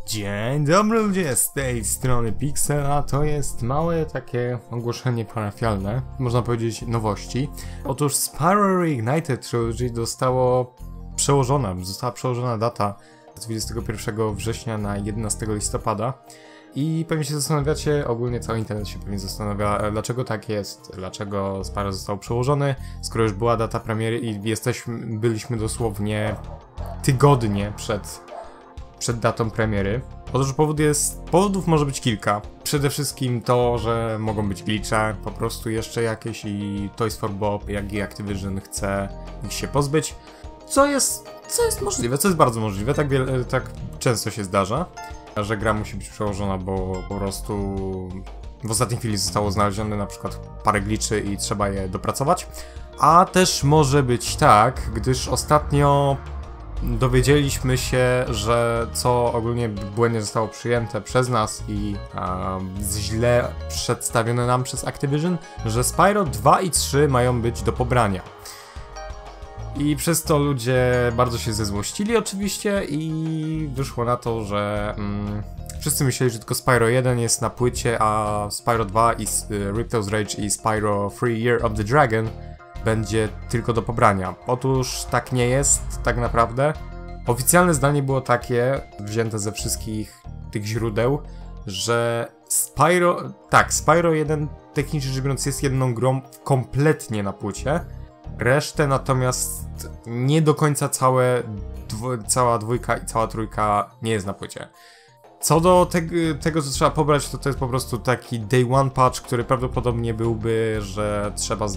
Dzień dobry ludzie, z tej strony Pixel, a to jest małe takie ogłoszenie parafialne, można powiedzieć nowości. Otóż Spyro Reignited Trilogy została przełożona data z 21 września na 11 listopada. I pewnie się zastanawiacie, ogólnie cały internet się pewnie zastanawia, dlaczego tak jest, dlaczego Spyro został przełożony, skoro już była data premiery i byliśmy dosłownie tygodnie przed datą premiery. Otóż powodów może być kilka. Przede wszystkim to, że mogą być glitche, po prostu jeszcze jakieś i Toys for Bob, jak i Activision chce ich się pozbyć. Co jest możliwe, co jest bardzo możliwe, tak często się zdarza, że gra musi być przełożona, bo po prostu w ostatniej chwili zostało znalezione na przykład parę glitchy i trzeba je dopracować. A też może być tak, gdyż ostatnio dowiedzieliśmy się, że co ogólnie błędnie zostało przyjęte przez nas i źle przedstawione nam przez Activision, że Spyro 2 i 3 mają być do pobrania. I przez to ludzie bardzo się zezłościli oczywiście i wyszło na to, że wszyscy myśleli, że tylko Spyro 1 jest na płycie, a Spyro 2 i Ripto's Rage i Spyro Free Year of the Dragon będzie tylko do pobrania. Otóż tak nie jest tak naprawdę. Oficjalne zdanie było takie, wzięte ze wszystkich tych źródeł, że Spyro 1 technicznie rzecz biorąc jest jedną grą kompletnie na płycie. Resztę natomiast nie do końca cała dwójka i cała trójka nie jest na płycie. Co do tego, co trzeba pobrać, to jest po prostu taki day one patch, który prawdopodobnie byłby, że trzeba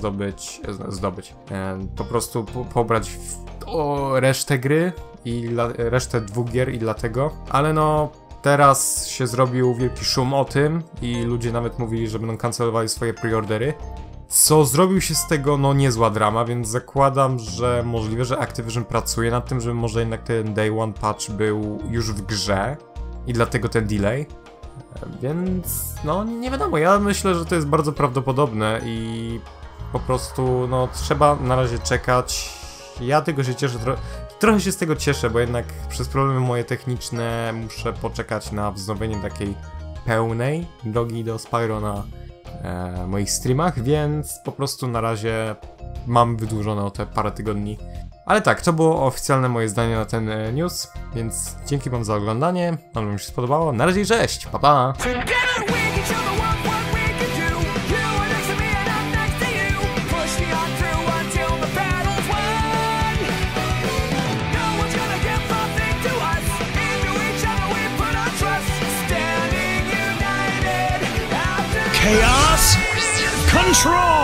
po prostu pobrać resztę gry i resztę dwóch gier i dlatego. Ale no, teraz się zrobił wielki szum o tym i ludzie nawet mówili, że będą kancelowali swoje preordery. Co zrobił się z tego, no niezła drama, więc zakładam, że możliwe, że Activision pracuje nad tym, żeby może jednak ten day one patch był już w grze. I dlatego ten delay, więc no nie wiadomo, ja myślę, że to jest bardzo prawdopodobne i po prostu no trzeba na razie czekać. Ja tego się cieszę, trochę się z tego cieszę, bo jednak przez problemy moje techniczne muszę poczekać na wznowienie takiej pełnej drogi do Spyro na moich streamach, więc po prostu na razie mam wydłużone o te parę tygodni. Ale tak, to było oficjalne moje zdanie na ten news, więc dzięki wam za oglądanie, mam nadzieję, że mi się spodobało. Na razie, cześć, pa pa! Chaos Control!